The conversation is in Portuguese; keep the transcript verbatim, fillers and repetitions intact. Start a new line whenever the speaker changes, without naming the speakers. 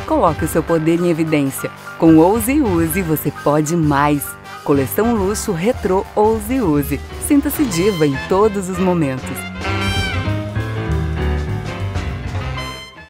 coloque o seu poder em evidência. Com Ouse e Use, você pode mais. Coleção luxo retrô Ouse e Use. Sinta-se diva em todos os momentos.